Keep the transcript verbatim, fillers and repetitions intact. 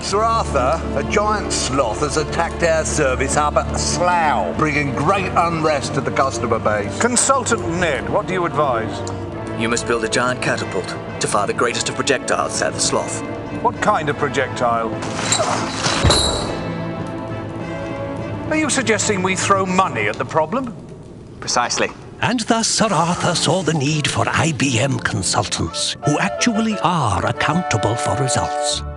Sir Arthur, a giant sloth has attacked our service hub at Slough, bringing great unrest to the customer base. Consultant Ned, what do you advise? You must build a giant catapult to fire the greatest of projectiles at the sloth. What kind of projectile? Are you suggesting we throw money at the problem? Precisely. And thus Sir Arthur saw the need for I B M consultants, who actually are accountable for results.